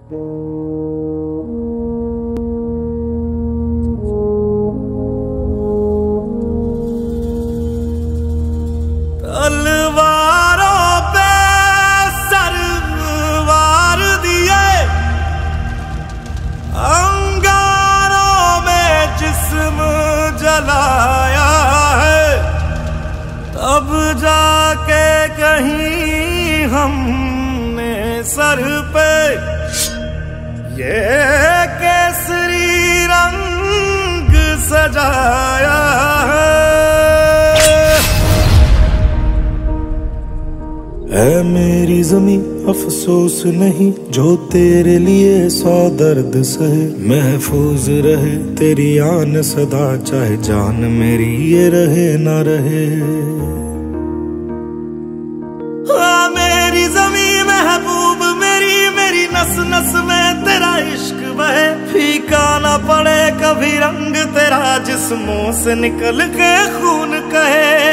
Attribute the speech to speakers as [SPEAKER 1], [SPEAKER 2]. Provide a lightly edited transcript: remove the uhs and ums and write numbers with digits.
[SPEAKER 1] तलवारों पे सरवार दिए, अंगारों में जिस्म जलाया है, तब जाके कहीं हमने सर पे ये केसरी रंग सजाया है। ऐ मेरी ज़मीं अफसोस नहीं जो तेरे लिए 100 दर्द सहे, महफूज रहे तेरी आन सदा चाहे जान मेरी ये रहे ना रहे। हाँ मेरी ज़मीं महबूब मेरी, मेरी नस नस में तेरा इश्क बहे, फीका ना पड़े कभी रंग तेरा जिस्मों से निकल के खून कहे।